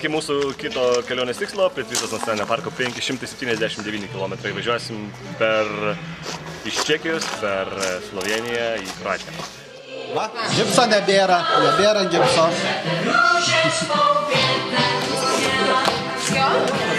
iki mūsų kito kelionės tikslo, Plitvičos nacionalinio parko 579 km. Važiuosim iš Čekijos per Slovėniją į Kroatiją. Va, džipso nebėra džipso.